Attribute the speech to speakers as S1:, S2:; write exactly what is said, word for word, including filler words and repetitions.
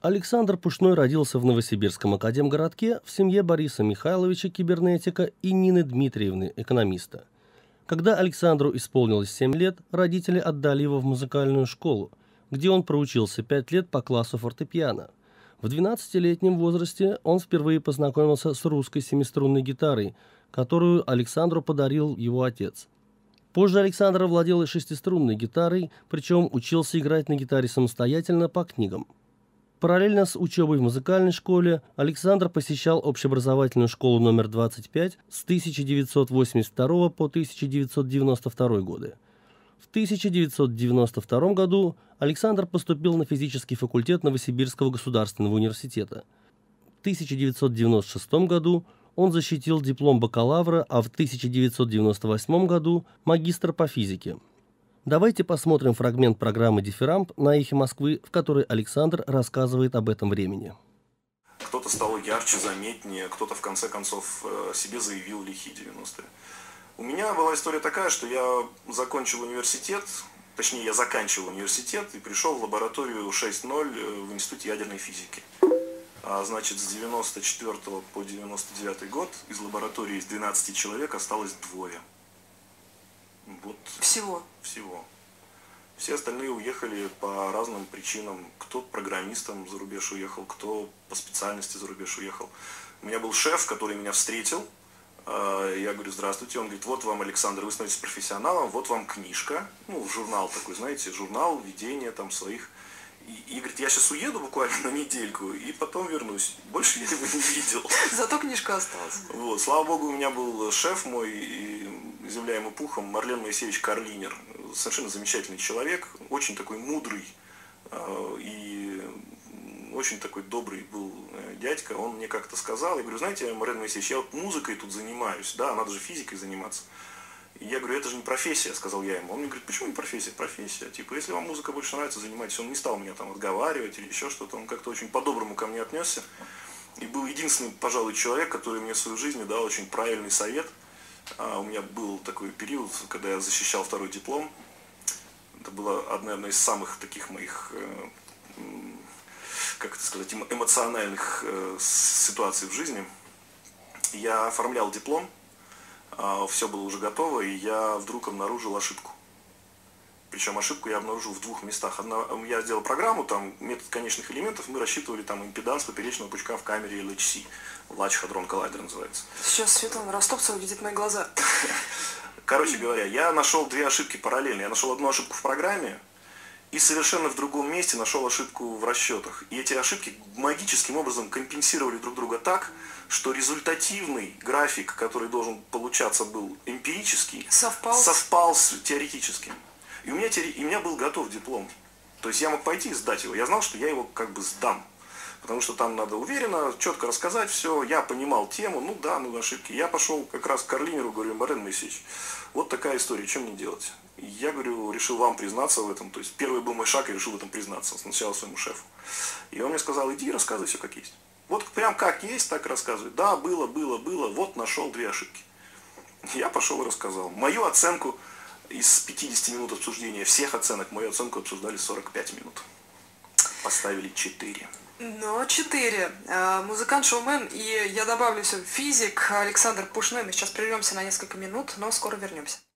S1: Александр Пушной родился в Новосибирском академгородке в семье Бориса Михайловича, кибернетика, и Нины Дмитриевны, экономиста. Когда Александру исполнилось семь лет, родители отдали его в музыкальную школу, где он проучился пять лет по классу фортепиано. В двенадцатилетнем возрасте он впервые познакомился с русской семиструнной гитарой, которую Александру подарил его отец. Позже Александр овладел и шестиструнной гитарой, причем учился играть на гитаре самостоятельно по книгам. Параллельно с учебой в музыкальной школе Александр посещал общеобразовательную школу номер двадцать пять с тысяча девятьсот восемьдесят второго по тысяча девятьсот девяносто второй годы. В тысяча девятьсот девяносто втором году Александр поступил на физический факультет Новосибирского государственного университета. В тысяча девятьсот девяносто шестом году он защитил диплом бакалавра, а в тысяча девятьсот девяносто восьмом году магистр по физике. Давайте посмотрим фрагмент программы «Дифирамб» на «Эхе Москвы», в которой Александр рассказывает об этом времени.
S2: Кто-то стал ярче, заметнее, кто-то в конце концов себе заявил лихие девяностые. У меня была история такая, что я закончил университет, точнее я заканчивал университет и пришел в лабораторию шесть ноль в Институте ядерной физики. А значит, с девяносто четвёртого по девяносто девятый год из лаборатории из двенадцати человек осталось двое. Вот.
S3: Всего?
S2: Всего. Все остальные уехали по разным причинам. Кто программистом за рубеж уехал, кто по специальности за рубеж уехал. У меня был шеф, который меня встретил. Я говорю: здравствуйте. Он говорит: вот вам, Александр, вы становитесь профессионалом, вот вам книжка. Ну, журнал такой, знаете, журнал ведения там своих. И, и говорит: я сейчас уеду буквально на недельку и потом вернусь. Больше я его не видел.
S3: Зато книжка осталась.
S2: Вот, слава богу, у меня был шеф мой, и, земля ему пухом, Марлен Моисеевич Карлинер. Совершенно замечательный человек, очень такой мудрый э, и очень такой добрый был дядька. Он мне как-то сказал, я говорю: знаете, Марлен Моисеевич, я вот музыкой тут занимаюсь, да, надо же физикой заниматься. Я говорю: это же не профессия, сказал я ему. Он мне говорит: почему не профессия? Профессия. Типа, если вам музыка больше нравится, занимайтесь. Он не стал меня там отговаривать или еще что-то. Он как-то очень по-доброму ко мне отнесся. И был единственный, пожалуй, человек, который мне в своей жизни дал очень правильный совет. А у меня был такой период, когда я защищал второй диплом. Это была одна, одна из самых таких моих, как это сказать, эмоциональных ситуаций в жизни. Я оформлял диплом. Все было уже готово, и я вдруг обнаружил ошибку. Причем ошибку я обнаружил в двух местах. Одна, я сделал программу, там метод конечных элементов, мы рассчитывали там импеданс поперечного пучка в камере эл эйч си. Large Hadron Collider называется.
S3: Сейчас Светлана Ростовцева видит мои глаза.
S2: Короче говоря, я нашел две ошибки параллельно. Я нашел одну ошибку в программе и совершенно в другом месте нашел ошибку в расчетах. И эти ошибки магическим образом компенсировали друг друга так, что результативный график, который должен получаться был эмпирический,
S3: совпал,
S2: совпал с теоретическим. И у, меня, и у меня был готов диплом. То есть я мог пойти и сдать его. Я знал, что я его как бы сдам. Потому что там надо уверенно, четко рассказать все. Я понимал тему, ну да, ну ошибки. Я пошел как раз к Карлинеру, говорю: Марлен Моисеевич, вот такая история, что мне делать? Я, говорю, решил вам признаться в этом. То есть первый был мой шаг, я решил в этом признаться сначала своему шефу. И он мне сказал: иди рассказывай все как есть. Вот прям как есть, так рассказывай. Да, было, было, было, вот нашел две ошибки. Я пошел и рассказал. Мою оценку из пятидесяти минут обсуждения всех оценок, мою оценку обсуждали сорок пять минут. Поставили четыре.
S3: Ну, четыре. Музыкант, шоумен и, я добавлю, физик Александр Пушной. Мы сейчас прервемся на несколько минут, но скоро вернемся.